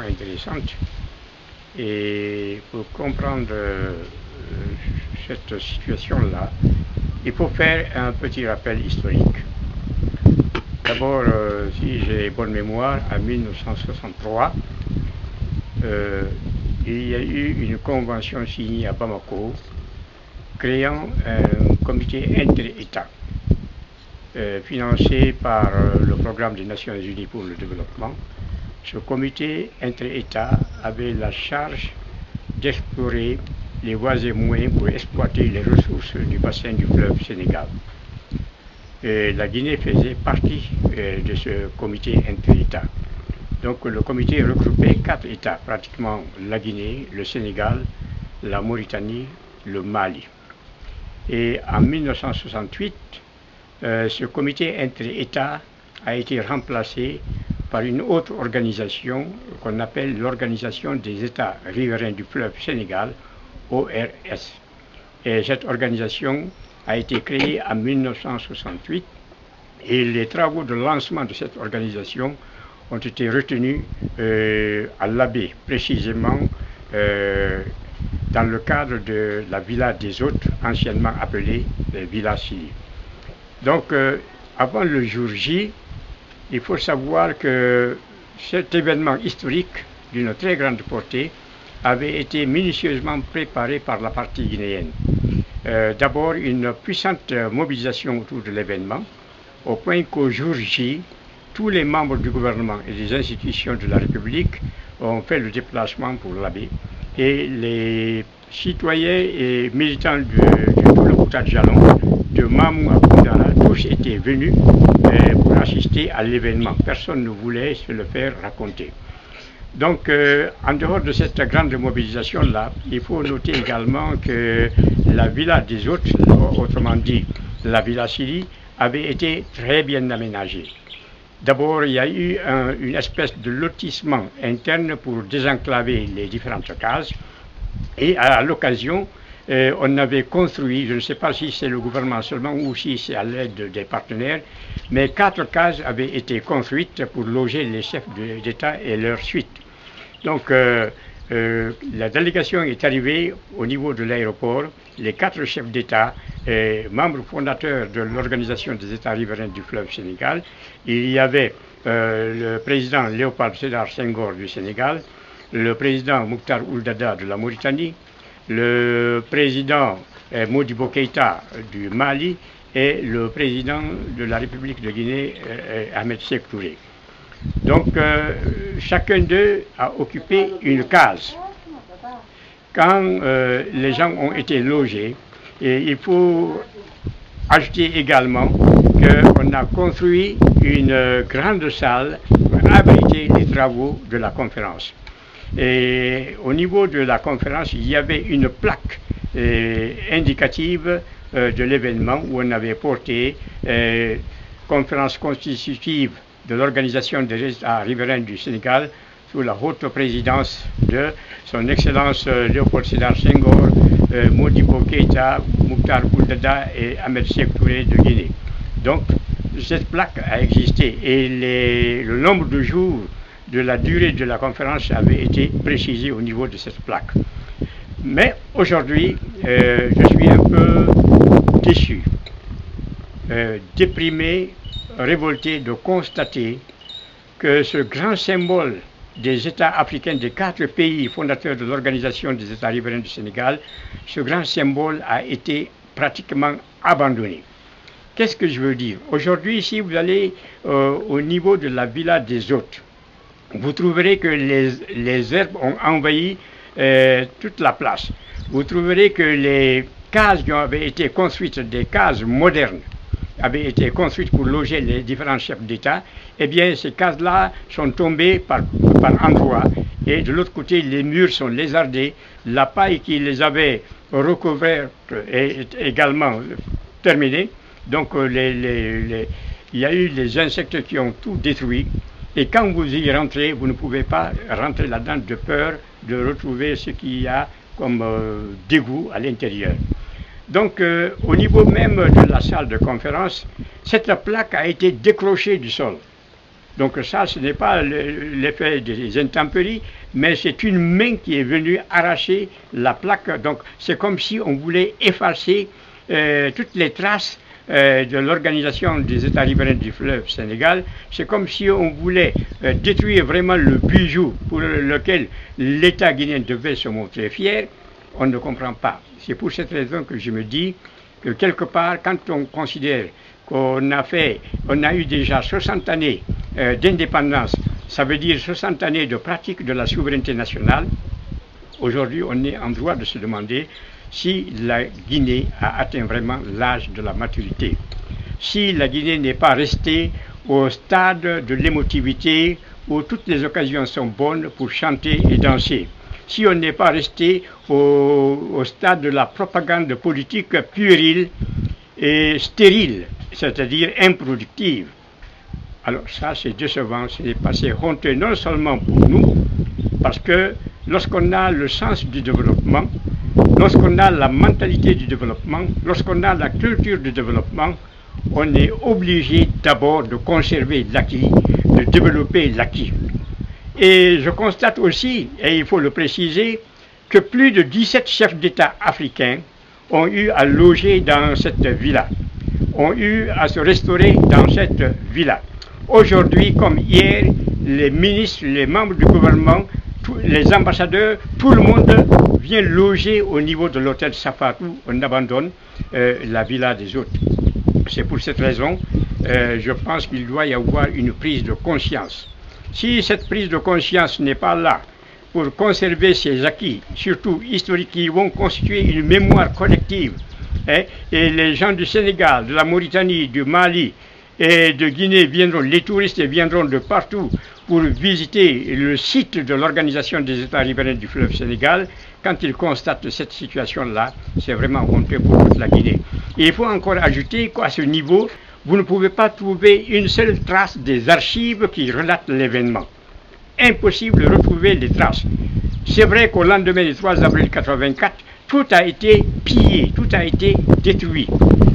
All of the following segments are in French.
intéressante. Et pour comprendre cette situation-là, il faut faire un petit rappel historique. D'abord, si j'ai bonne mémoire, en 1963, il y a eu une convention signée à Bamako créant un comité inter-État financé par le programme des Nations Unies pour le développement. Ce comité inter-État avait la charge d'explorer les voies et moyens pour exploiter les ressources du bassin du fleuve Sénégal. Et la Guinée faisait partie de ce comité inter-État. Donc le comité regroupait 4 États, pratiquement la Guinée, le Sénégal, la Mauritanie, le Mali. Et en 1968, ce comité inter-État a été remplacé par une autre organisation qu'on appelle l'Organisation des États riverains du fleuve Sénégal, ORS. Et cette organisation a été créée en 1968 et les travaux de lancement de cette organisation ont été retenus à l'Abbé, précisément dans le cadre de la Villa des Hôtes, anciennement appelée Villa Sili. Donc, avant le jour J, il faut savoir que cet événement historique d'une très grande portée avait été minutieusement préparé par la partie guinéenne. D'abord, une puissante mobilisation autour de l'événement, au point qu'au jour J, tous les membres du gouvernement et des institutions de la République ont fait le déplacement pour l'Abbé et les citoyens et militants de Toulabouta Djalon, de Mamou à Koundara, tous étaient venus pour assister à l'événement. Personne ne voulait se le faire raconter. Donc, en dehors de cette grande mobilisation-là, il faut noter également que la Villa des Hôtes, autrement dit la Villa Sili, avait été très bien aménagée. D'abord, il y a eu une espèce de lotissement interne pour désenclaver les différentes cases. Et à l'occasion, on avait construit, je ne sais pas si c'est le gouvernement seulement ou si c'est à l'aide des partenaires, mais 4 cases avaient été construites pour loger les chefs d'État et leurs suites. Donc, la délégation est arrivée au niveau de l'aéroport, les 4 chefs d'État, membres fondateurs de l'Organisation des États riverains du fleuve Sénégal. Il y avait le président Léopold Sédar Senghor du Sénégal, le président Mokhtar Ould Daddah de la Mauritanie, le président Modibo Keïta du Mali et le président de la République de Guinée, Ahmed Sékou Touré. Donc, chacun d'eux a occupé une case. Quand les gens ont été logés, et il faut ajouter également qu'on a construit une grande salle pour abriter les travaux de la conférence. Et au niveau de la conférence, il y avait une plaque indicative de l'événement où on avait porté conférence constitutive de l'Organisation des États riverains du Sénégal sous la haute présidence de son Excellence Léopold Sédar Senghor, Modibo Keïta, Mokhtar Ould Daddah et Ahmed Sékou Touré de Guinée. Donc, cette plaque a existé et le nombre de jours de la durée de la conférence avait été précisé au niveau de cette plaque. Mais aujourd'hui, je suis un peu déçu, déprimé, révolté de constater que ce grand symbole des États africains, des 4 pays fondateurs de l'Organisation des États riverains du Sénégal, ce grand symbole a été pratiquement abandonné. Qu'est-ce que je veux dire? Aujourd'hui, si vous allez au niveau de la Villa des Hôtes, vous trouverez que les herbes ont envahi toute la place. Vous trouverez que les cases qui avaient été construites, des cases modernes, avaient été construites pour loger les différents chefs d'État, eh bien ces cases-là sont tombées par endroits. Et de l'autre côté, les murs sont lézardés. La paille qui les avait recouvertes est également terminée. Donc il y a eu les insectes qui ont tout détruit. Et quand vous y rentrez, vous ne pouvez pas rentrer là-dedans de peur de retrouver ce qu'il y a comme dégoût à l'intérieur. Donc, au niveau même de la salle de conférence, cette plaque a été décrochée du sol. Donc ça, ce n'est pas l'effet des intempéries, mais c'est une main qui est venue arracher la plaque. Donc c'est comme si on voulait effacer toutes les traces de l'organisation des États riverains du fleuve Sénégal. C'est comme si on voulait détruire vraiment le bijou pour lequel l'État guinéen devait se montrer fier. On ne comprend pas. C'est pour cette raison que je me dis que quelque part, quand on considère qu'on a eu déjà 60 années d'indépendance, ça veut dire 60 années de pratique de la souveraineté nationale, aujourd'hui on est en droit de se demander si la Guinée a atteint vraiment l'âge de la maturité, si la Guinée n'est pas restée au stade de l'émotivité où toutes les occasions sont bonnes pour chanter et danser, si on n'est pas resté au stade de la propagande politique puérile et stérile, c'est-à-dire improductive. Alors ça, c'est décevant, c'est honteux non seulement pour nous, parce que lorsqu'on a le sens du développement, lorsqu'on a la mentalité du développement, lorsqu'on a la culture du développement, on est obligé d'abord de conserver l'acquis, de développer l'acquis. Et je constate aussi, et il faut le préciser, que plus de 17 chefs d'État africains ont eu à loger dans cette villa, ont eu à se restaurer dans cette villa. Aujourd'hui, comme hier, les ministres, les membres du gouvernement, les ambassadeurs, tout le monde vient loger au niveau de l'hôtel Safatou. On abandonne la villa des autres. C'est pour cette raison, je pense qu'il doit y avoir une prise de conscience. Si cette prise de conscience n'est pas là pour conserver ces acquis, surtout historiques, qui vont constituer une mémoire collective, et les gens du Sénégal, de la Mauritanie, du Mali et de Guinée viendront, les touristes viendront de partout pour visiter le site de l'Organisation des États riverains du fleuve Sénégal. Quand ils constatent cette situation-là, c'est vraiment honteux pour toute la Guinée. Et il faut encore ajouter qu'à ce niveau, vous ne pouvez pas trouver une seule trace des archives qui relatent l'événement. Impossible de retrouver les traces. C'est vrai qu'au lendemain du 3 avril 1984, tout a été pillé, tout a été détruit.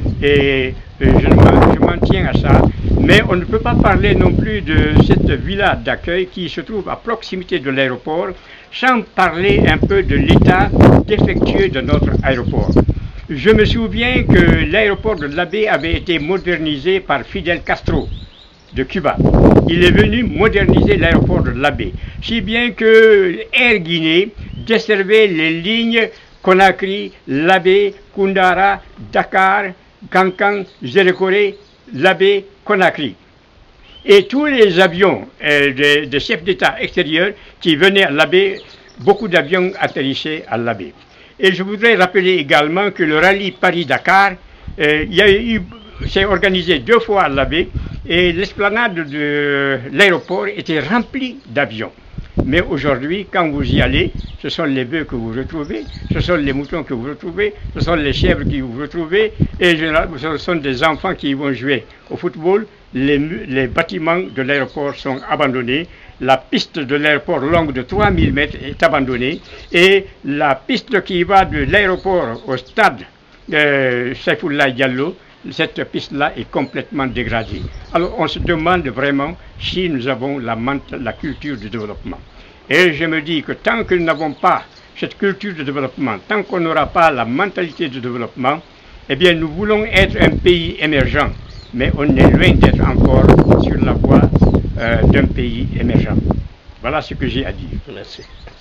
Et je m'en tiens à ça. Mais on ne peut pas parler non plus de cette villa d'accueil qui se trouve à proximité de l'aéroport sans parler un peu de l'état défectueux de notre aéroport. Je me souviens que l'aéroport de l'Abbé avait été modernisé par Fidel Castro de Cuba. Il est venu moderniser l'aéroport de l'Abbé, si bien que Air Guinée desservait les lignes Conakry, l'Abbé, Koundara, Dakar, Kankan, Zérékoré, l'Abbé, Conakry. Et tous les avions de chefs d'État extérieurs qui venaient à l'Abbé, beaucoup d'avions atterrissaient à l'Abbé. Et je voudrais rappeler également que le rallye Paris-Dakar s'est organisé 2 fois à l'Abbé et l'esplanade de l'aéroport était remplie d'avions. Mais aujourd'hui, quand vous y allez, ce sont les bœufs que vous retrouvez, ce sont les moutons que vous retrouvez, ce sont les chèvres que vous retrouvez, et généralement, ce sont des enfants qui vont jouer au football. Les bâtiments de l'aéroport sont abandonnés, la piste de l'aéroport longue de 3000 mètres est abandonnée, et la piste qui va de l'aéroport au stade Saifoullah Diallo, cette piste-là est complètement dégradée. Alors on se demande vraiment si nous avons la culture du développement. Et je me dis que tant que nous n'avons pas cette culture de développement, tant qu'on n'aura pas la mentalité de développement, eh bien nous voulons être un pays émergent, mais on est loin d'être encore sur la voie d'un pays émergent. Voilà ce que j'ai à dire. Merci.